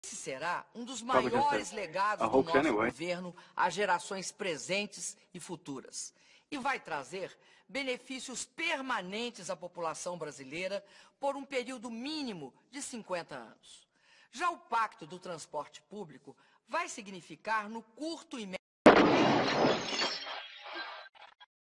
Esse será um dos Probably just maiores legados a do hoax nosso anyway. governo às gerações presentes e futuras. E vai trazer benefícios permanentes à população brasileira por um período mínimo de 50 anos. Já o Pacto do Transporte Público vai significar, no curto e médio